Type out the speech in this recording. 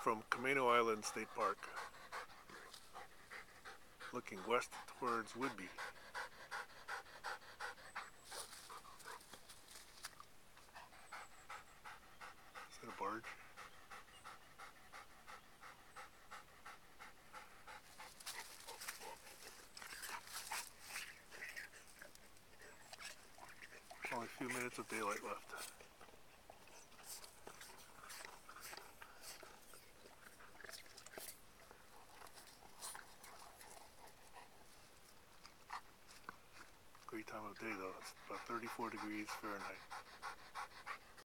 from Camino Island State Park, looking west towards Whidbey. Is that a barge? Only a few minutes of daylight left. Great time of day though. It's about 34 degrees Fahrenheit.